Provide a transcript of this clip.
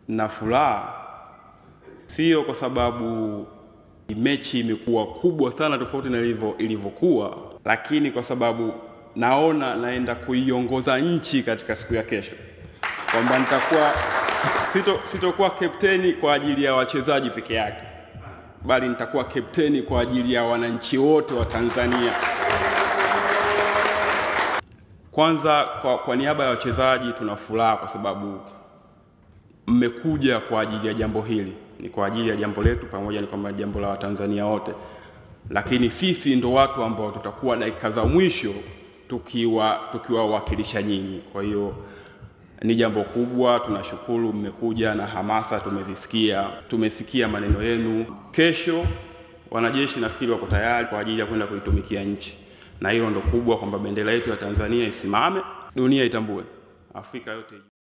na furaha, sio kwa sababu mechi imekuwa kubwa sana tofauti na ilivyokuwa, lakini kwa sababu naona naenda kuiongoza nchi katika siku ya kesho, kwamba nitakuwa sitokuwa kapteni kwa ajili ya wachezaji peke yake, bali nitakuwa kapteni kwa ajili ya wananchi wote wa Tanzania. Kwanza kwa niaba ya wachezaji tuna furaha kwa sababu mmekuja kwa ajili ya jambo hili. Ni kwa ajili ya jambo letu pamoja ni kama jambo la Watanzania wote. Lakini sisi ndo watu ambao tutakuwa dakika za mwisho tukiwawakilisha nyinyi. Kwa hiyo ni jambo kubwa, tunashukuru mmekuja na hamasa tumezisikia. Tumesikia maneno yenu. Kesho wanajeshi nafikiri wako tayari kwa ajili ya kwenda kuitumikia nchi. Na hilo ndo kubwa, kwamba bendera yetu ya Tanzania isimame, dunia itambue, Afrika yote.